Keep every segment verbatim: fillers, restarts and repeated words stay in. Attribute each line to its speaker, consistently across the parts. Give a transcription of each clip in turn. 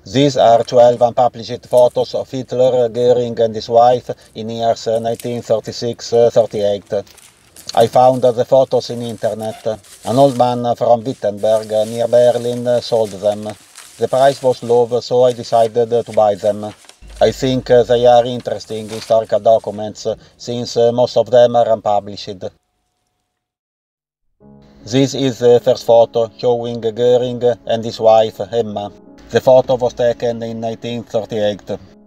Speaker 1: These are twelve unpublished photos of Hitler, Goering and his wife in years nineteen thirty-six to thirty-eight. I found the photos in internet. An old man from Wittenberg near Berlin sold them. The price was low, so I decided to buy them. I think they are interesting historical documents, since most of them are unpublished. This is the first photo showing Goering and his wife, Emma. The photo was taken in nineteen thirty-eight.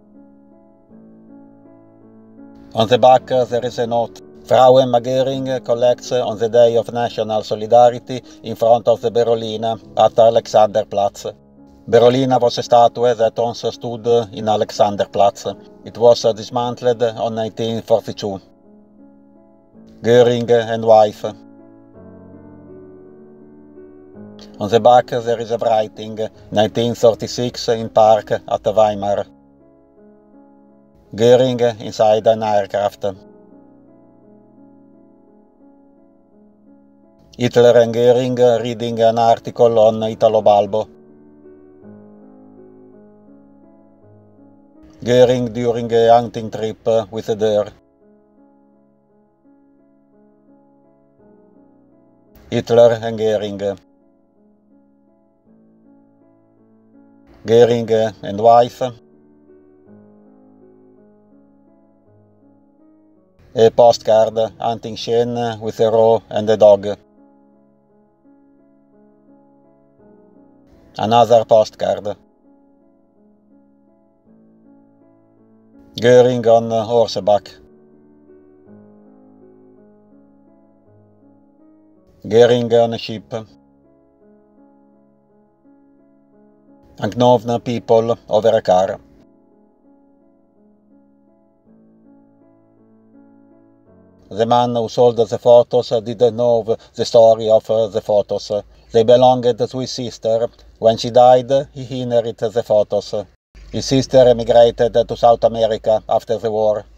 Speaker 1: On the back there is a note. Frau Emma Goering collects on the Day of National Solidarity in front of the Berolina at Alexanderplatz. Berolina was a statue that once stood in Alexanderplatz. It was dismantled on nineteen forty-two. Goering and wife. On the back there is a writing, nineteen thirty-six in park at Weimar. Goering inside an aircraft. Hitler and Goering reading an article on Italo Balbo. Goering during a hunting trip with a deer. Hitler and Goering. Goering and wife. A postcard, hunting Cheyenne with a roe and a dog. Another postcard. Goering on horseback. Goering on a ship. Unknown people over a car. The man who sold the photos didn't know the story of the photos. They belonged to his sister. When she died, he inherited the photos. His sister emigrated to South America after the war.